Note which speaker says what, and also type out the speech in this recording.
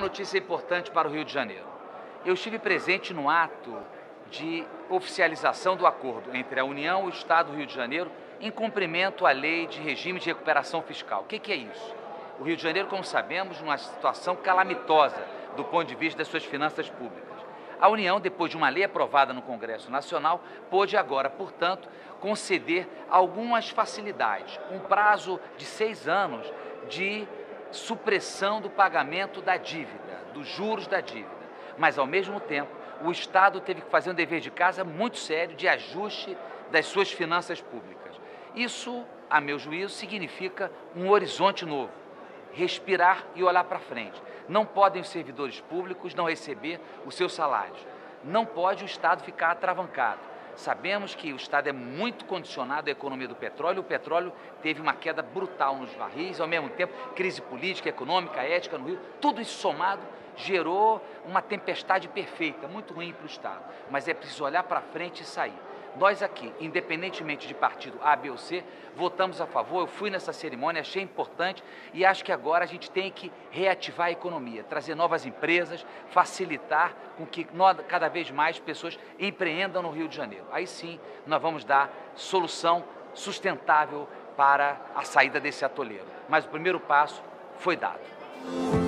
Speaker 1: notícia importante para o Rio de Janeiro. Eu estive presente no ato de oficialização do acordo entre a União e o Estado do Rio de Janeiro em cumprimento à Lei de Regime de Recuperação Fiscal. O que é isso? O Rio de Janeiro, como sabemos, numa situação calamitosa do ponto de vista das suas finanças públicas. A União, depois de uma lei aprovada no Congresso Nacional, pôde agora, portanto, conceder algumas facilidades, um prazo de 6 anos de supressão do pagamento da dívida, dos juros da dívida. Mas, ao mesmo tempo, o Estado teve que fazer um dever de casa muito sério de ajuste das suas finanças públicas. Isso, a meu juízo, significa um horizonte novo, respirar e olhar para frente. Não podem os servidores públicos não receber os seus salários. Não pode o Estado ficar atravancado. Sabemos que o Estado é muito condicionado à economia do petróleo. O petróleo teve uma queda brutal nos barris, ao mesmo tempo crise política, econômica, ética no Rio. Tudo isso somado gerou uma tempestade perfeita, muito ruim para o Estado. Mas é preciso olhar para frente e sair. Nós aqui, independentemente de partido A, B ou C, votamos a favor. Eu fui nessa cerimônia, achei importante e acho que agora a gente tem que reativar a economia, trazer novas empresas, facilitar com que cada vez mais pessoas empreendam no Rio de Janeiro. Aí sim, nós vamos dar solução sustentável para a saída desse atoleiro. Mas o primeiro passo foi dado.